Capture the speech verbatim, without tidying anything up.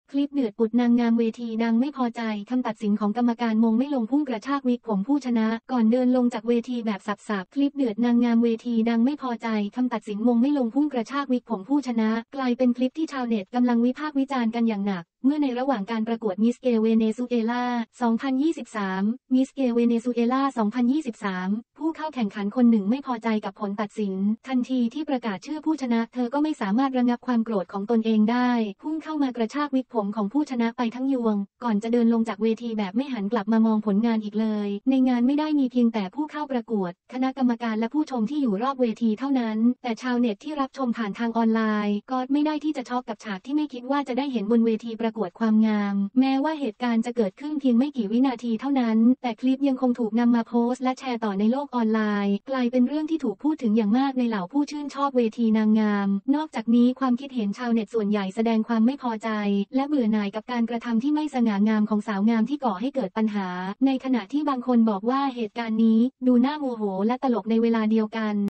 คลิปเดือดปุดนางงามเวทีดังไม่พอใจคำตัดสินของกรรมการมงไม่ลงพุ่งกระชากวิกผมผู้ชนะก่อนเดินลงจากเวทีแบบสับๆคลิปเดือดนางงามเวทีดังไม่พอใจคำตัดสินมงไม่ลงพุ่งกระชากวิกผมผู้ชนะกลายเป็นคลิปที่ชาวเน็ตกำลังวิพากษ์วิจารณ์กันอย่างหนักเมื่อในระหว่างการประกวดมิสเกเวเนซุเอลา สองพันยี่สิบสาม มิสเกเวเนซุเอลา สองพันยี่สิบสาม ผู้เข้าแข่งขันคนหนึ่งไม่พอใจกับผลตัดสินทันทีที่ประกาศชื่อผู้ชนะเธอก็ไม่สามารถระงับความโกรธของตนเองได้พุ่งเข้ามากระชากวิกผมของผู้ชนะไปทั้งยวงก่อนจะเดินลงจากเวทีแบบไม่หันกลับมามองผลงานอีกเลยในงานไม่ได้มีเพียงแต่ผู้เข้าประกวดคณะกรรมการและผู้ชมที่อยู่รอบเวทีเท่านั้นแต่ชาวเน็ตที่รับชมผ่านทางออนไลน์ก็ไม่ได้ที่จะช็อกกับฉากที่ไม่คิดว่าจะได้เห็นบนเวทีประกวดความงามแม้ว่าเหตุการณ์จะเกิดขึ้นเพียงไม่กี่วินาทีเท่านั้นแต่คลิปยังคงถูกนำมาโพสต์และแชร์ต่อในโลกออนไลน์กลายเป็นเรื่องที่ถูกพูดถึงอย่างมากในเหล่าผู้ชื่นชอบเวทีนางงามนอกจากนี้ความคิดเห็นชาวเน็ตส่วนใหญ่แสดงความไม่พอใจและเบื่อหน่ายกับการกระทำที่ไม่สง่างามของสาวงามที่ก่อให้เกิดปัญหาในขณะที่บางคนบอกว่าเหตุการณ์นี้ดูน่าโมโหและตลกในเวลาเดียวกัน